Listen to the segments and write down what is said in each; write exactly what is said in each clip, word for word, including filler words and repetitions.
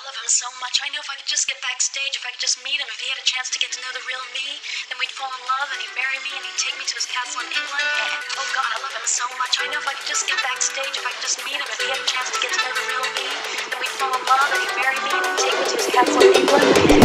love him so much. I know if I could just get backstage, if I could just meet him, if he had a chance to get to know the real me, then we'd fall in love and he'd marry me and he'd take me to his castle in England. And oh God, I love him so much. I know if I could just get backstage, if I could just meet him, if he had a chance to get to know the real me, then we'd fall in love and he'd marry me and he'd take me to his castle in England.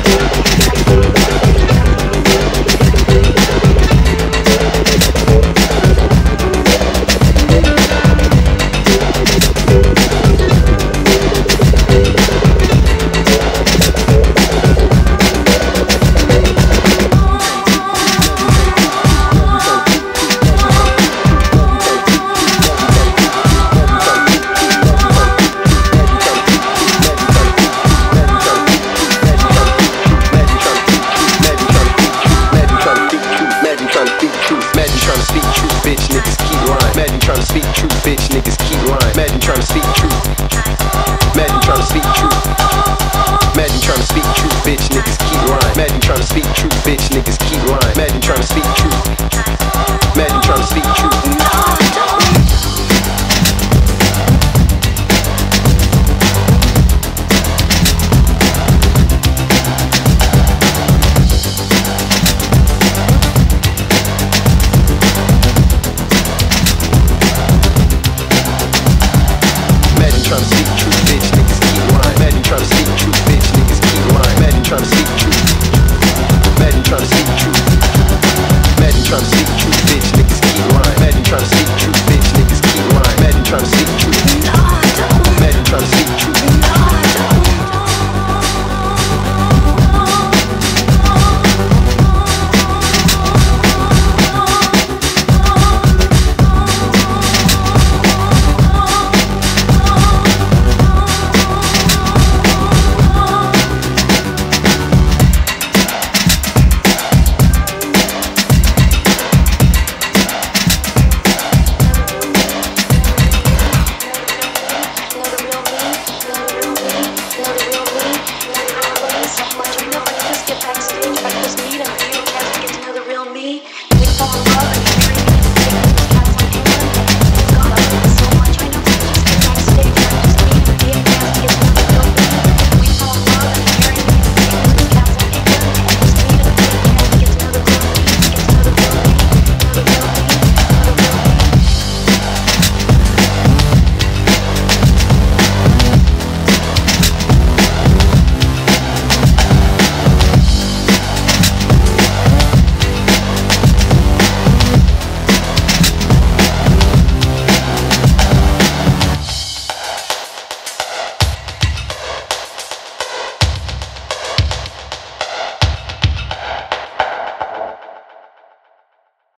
Tryna speak truth, bitch, niggas keep lying. Imagine tryna speak truth. Imagine tryna speak truth. Imagine tryna speak truth, bitch, niggas keep lying. Imagine tryna speak truth, bitch, niggas keep lying. Imagine tryna speak truth. Imagine tryna speak truth.